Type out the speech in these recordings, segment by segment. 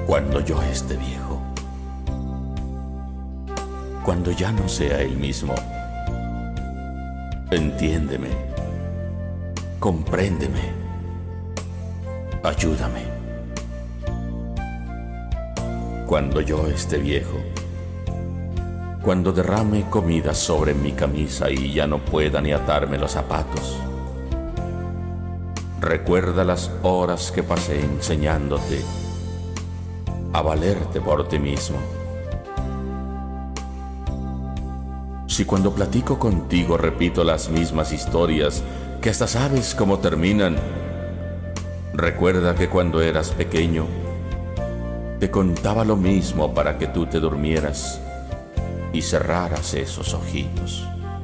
Cuando yo esté viejo, cuando ya no sea el mismo, entiéndeme, compréndeme, ayúdame. Cuando yo esté viejo, cuando derrame comida sobre mi camisa y ya no pueda ni atarme los zapatos, recuerda las horas que pasé enseñándote a valerte por ti mismo. Si cuando platico contigo repito las mismas historias que hasta sabes cómo terminan, recuerda que cuando eras pequeño te contaba lo mismo para que tú te durmieras y cerraras esos ojitos.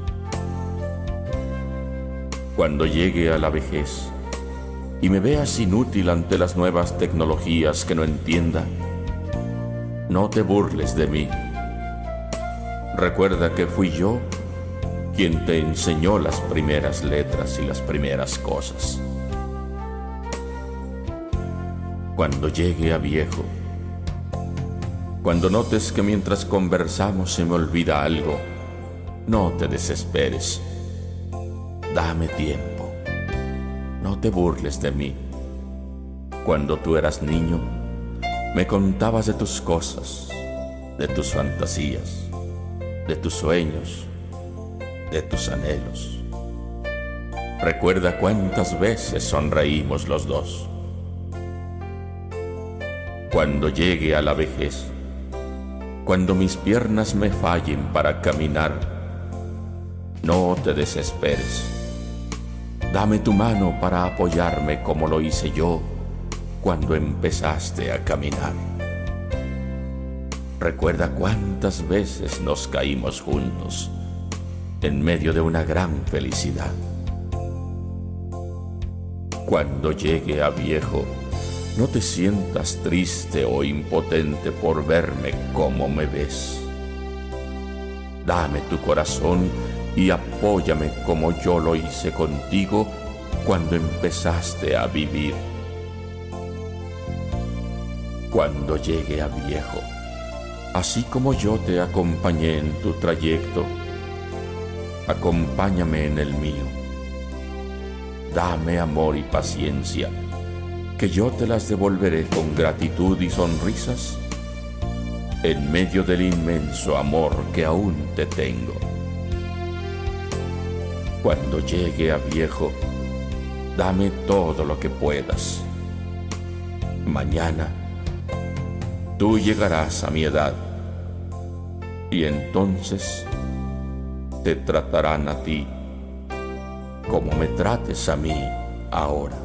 Cuando llegue a la vejez y me veas inútil ante las nuevas tecnologías que no entienda, no te burles de mí. Recuerda que fui yo quien te enseñó las primeras letras y las primeras cosas. Cuando llegue a viejo, cuando notes que mientras conversamos se me olvida algo, no te desesperes. Dame tiempo. No te burles de mí. Cuando tú eras niño, me contabas de tus cosas, de tus fantasías, de tus sueños, de tus anhelos. Recuerda cuántas veces sonreímos los dos. Cuando llegue a la vejez, cuando mis piernas me fallen para caminar, no te desesperes. Dame tu mano para apoyarme como lo hice yo cuando empezaste a caminar. Recuerda cuántas veces nos caímos juntos en medio de una gran felicidad. Cuando llegue a viejo, no te sientas triste o impotente por verme como me ves. Dame tu corazón y apóyame como yo lo hice contigo cuando empezaste a vivir. Cuando llegue a viejo, así como yo te acompañé en tu trayecto, acompáñame en el mío. Dame amor y paciencia, que yo te las devolveré con gratitud y sonrisas en medio del inmenso amor que aún te tengo. Cuando llegue a viejo, dame todo lo que puedas. Mañana, tú llegarás a mi edad y entonces te tratarán a ti como me trates a mí ahora.